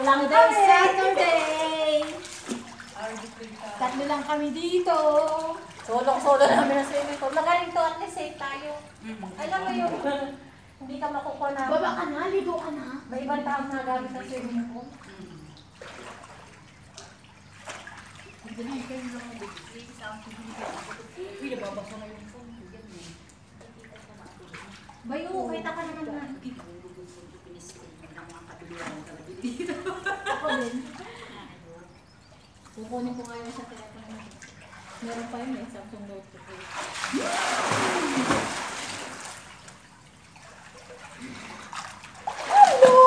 lang Today's kami. Saturday! Tatlo lang kami dito. Solo namin ang swimming pool. Magaling to, at least safe tayo. Alam mo yung hindi ka makukuha na. Baba ka na, ligo ka na. May ibang taong nagamit ang swimming pool. Bayo, kita ka naman na. Ako din. Kukunin ko ngayon sa telepono. Meron pa yun eh, Samsung Note 2. Hello!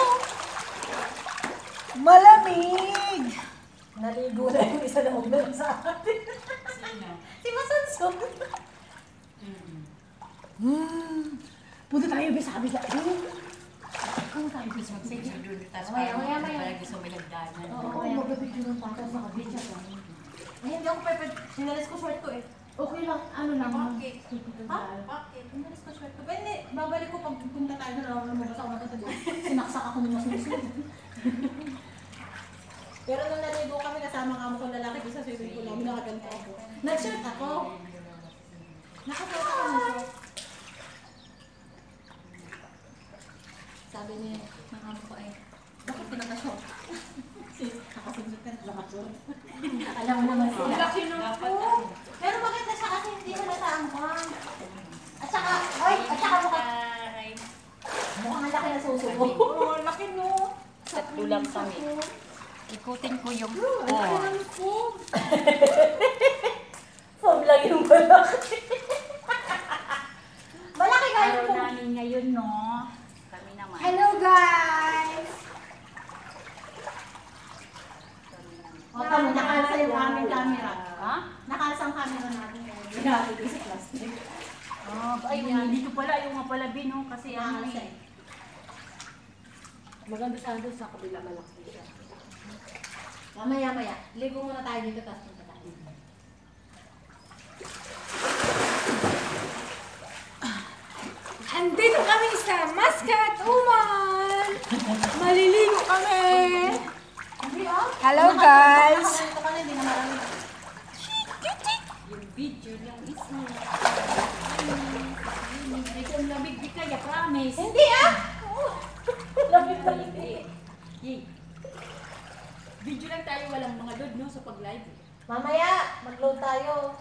Malamig! Naligo na yung isa na ulan sa atin. Si Masansong. Punta tayo, Bisabi ka. Kung tayo, Bisabi ka. Maya. Oo, kung magpapicture ng patas sa kabit siya. Ay, hindi ako pwede. Sinalis ko short ko eh. Okay lang, ano lang. Bakit? Bakit? Sinalis ko short ko. Pwede, babalik ko pag punta tayo na lumabas ako matutulog. Sinaksak ako ng mas musunod. Pero nung naligo kami, kasama ka mo kong lalaki doon sa swimming pool namin, nakaganto ako. Nag-shirt ako. Nakasuot ako ng short. Sabi niya, ng amo ko ay, bakit pinaka-short? Nakasunod ka, nakasuot. Alam mo naman sila. Laki nung Pero bakit na siya kasi hindi halata ang kwan? At saka, mukhang laki na susubo. Oo, laki no. Tatlo lang kami. Ikutin ko yung Laki ng foam. Foam lang yung malaki. Malaki nga yung araw foam. namin ngayon, no? Kami naman. Hello guys! O, tamo, nakalsa yung aming camera. Ha? Nakalsa ang camera natin. Ginamit ko sa plastic. Ay, dito pala, yung nga pala bin, no? Kasi ano Nakalsa eh. eh. Maganda sana doon sa kabila malaki siya. Mamaya. Ligo muna tayo dito, tapos punta tayo. Andito kami sa Muscat, Oman! Maliligo kami! Hindi ah. Hello, guys. Nakaganito ka na, hindi na marami. Yung video yung isa. Hindi ko labig di kaya, promise. Hindi ah! Lapit na Yay. Video lang tayo, walang mga load, no? Sa pag-live. Mamaya, mag-load tayo.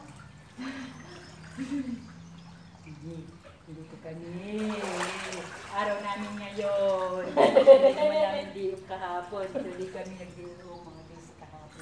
Dito kami. Araw namin ngayon. Hindi naman namin diyo kahapon. Hindi kami nagdiyo mga days kahapon.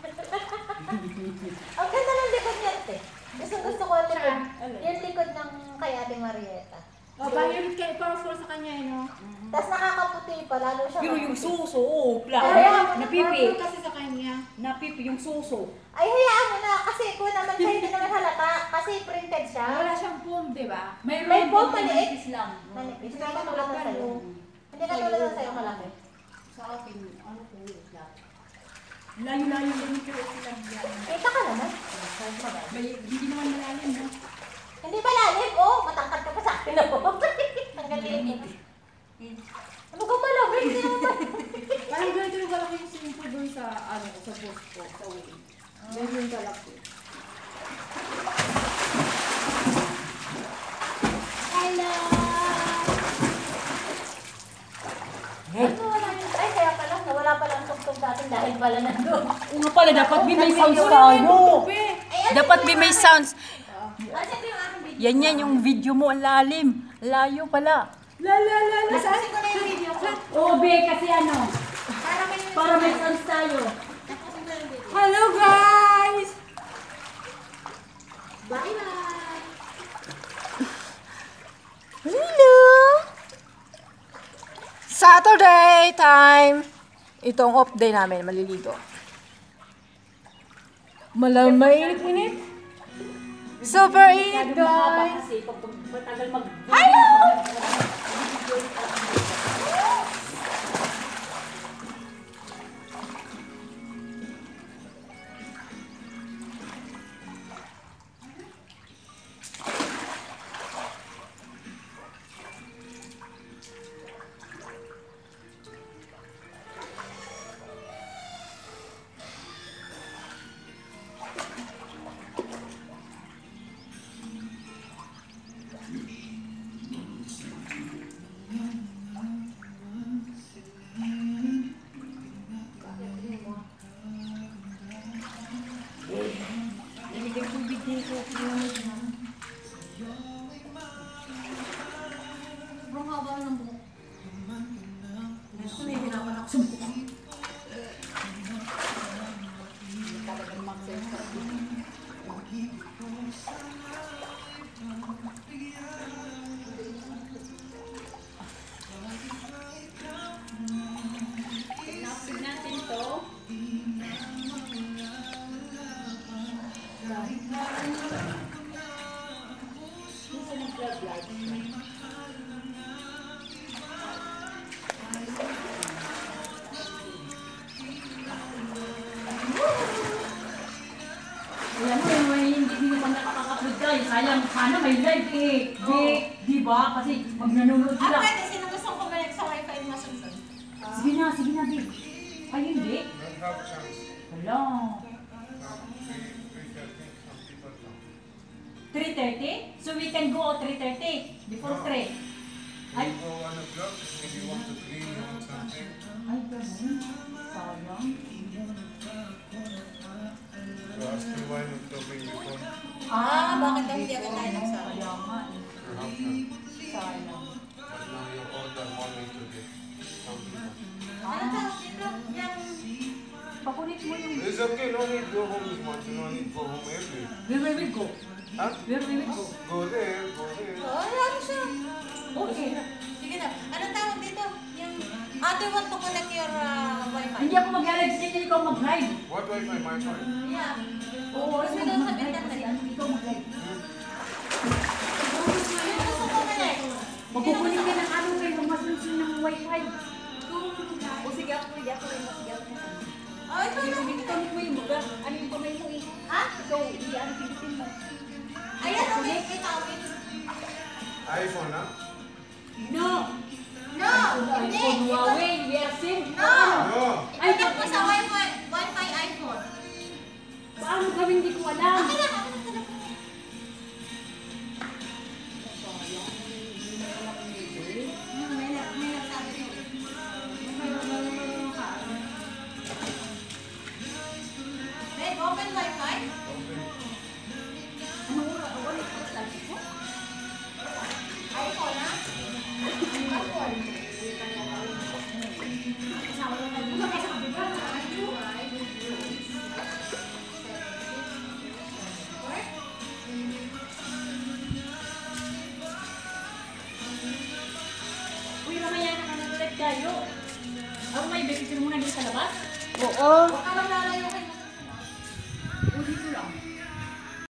Ang ganda ng likod niya, te. Gusto ko ang likod. Alin? Yung likod ng kay Ate Marieta. O, violet kayo, powerful sa kanya, eh, no? Tapos nakakaputi pa, lalo siya. Pero yung maputi. suso, oh, Kaya, napipi. Powerful kasi sa kanya. Napipi yung suso. Ay, hayaan mo na. Kasi kung naman siya, hindi naman halata. Kasi printed siya. Wala siyang foam, di ba? May foam, maliit. manipis lang. Manipis. Hindi ka tulad ng sa'yo. Hindi ka tulad ng sa'yo malaki. Sa akin, ano ko yun? Layo-layo din ko lang yan. Kita ka naman. Hindi naman malalim, no? Hindi ba lalim? Oh, matangkad ka pa sa akin ako. Tanggalin mo. Ano ka malamig? Hindi naman ba? Parang ganito yung kalaki yung swimming pool doon sa, ano, sa post ko, sa uwi. Ganito yung kalaki. Hello! Ano wala yun? Ay, kaya pala, nawala pala ang tugtog sa atin dahil pala nandun. Ano pala, dapat may sounds Wala tayo. yung tugtog, eh. Dapat may sounds. Kasi ito yung aking video. Yan yung video mo, ang lalim. Layo pala. La. Saan? Tapusin ko na yung video ko. Oo, be, kasi ano, Para may sounds tayo. Tapusin ko na yung video. Hello, guys! Bye-bye! Hello! Saturday time! Itong off day namin, maliligo. Mainit. Super init, guys! Kasi pag matagal mag... Hello! sana may live eh. Di ba? Kasi magnanonood sila. Pwede. Sino gustong kumalik sa wifi mo sunod? Sige na, babe. Ay, hindi. Don't have chance. Wala. 3:30, some people come. 3:30? So we can go 3:30 before 3. You go 1 o'clock if you want to clean, you want something. Ay, ganun. Sayang. You ask me why not talking before. Bakit daw hindi agad tayo nagsabi? Kaya nga eh. You have time. Sayang. But now you order money to get some people. Ano tawag dito? Yung... Pakulit mo yung... It's okay, no need go home this month. You don't need go home early. Where we go? Huh? Where we go? Go there, go there. ano siya? Okay. Sige na. Ano tawag dito? Yung... do you want to connect your wifi? Hindi ako mag-live. Sige, ikaw mag-live. What Wi-Fi? My phone. Yeah. Oo, Kasi ikaw doon sa mag-live. internet. Kasi ano, ikaw mag-live. Sino gusto kumalik? Magkukunin ka ng ano kayo, masunsin ng wifi. O sige ako rin, sige ako rin. Ito na. Ikaw mo yung mga, ano yung kamay mo eh. Ha? Ikaw, ano pilitin mo. Ayan, okay. May tawag. iPhone, huh? No! No! Hindi! iPhone Huawei, we are same. No! No. I-connect mo sa wifi iPhone. Paano gawin, hindi ko alam. Ako lang, ako lang. May nagsabi ko. Babe, open wifi? iPhone, ha? Uy, mamaya na nanonood tayo. Ako may babysitter muna dito sa labas. Oo. Huwag ka lang lalayo kay